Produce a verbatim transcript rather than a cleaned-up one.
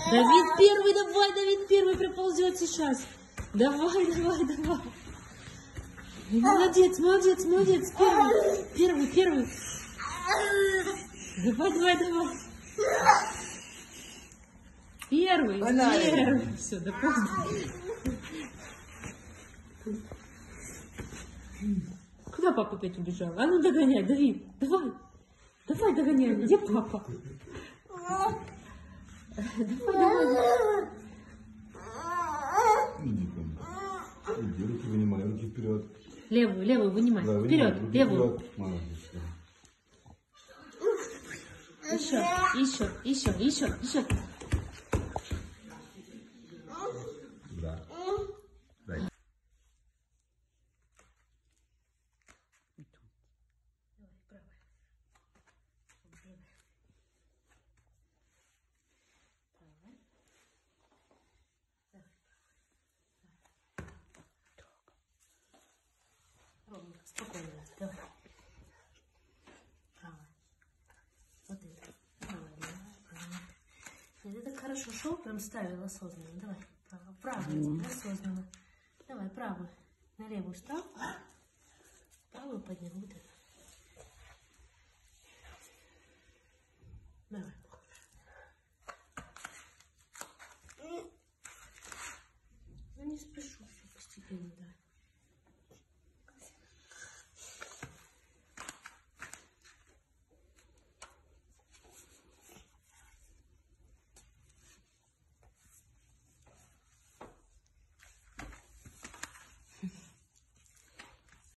Давид первый, давай, Давид первый приползет сейчас. Давай, давай, давай. Молодец, молодец, молодец. Первый, первый, первый. Давай, давай, давай. Первый, первый. Все, да поздно. Куда папа опять убежал? А ну догоняй, Давид, давай. Давай догоняй. Где папа? Давай, давай. Иди, руки вынимай, руки вперед. Левую, левую вынимай. Да, Вперед, вынимай, левую. Вперед. Молодец. Еще, еще, еще, еще, еще. Да. Дай. Ровно, спокойно, давай. Правая. Вот это. Правая, правая. Нет, ты так хорошо шел, прям ставил осознанно. Давай, правую, правую, осознанно. Давай, правую. На левую стал. Правую поднял, вот это. Давай.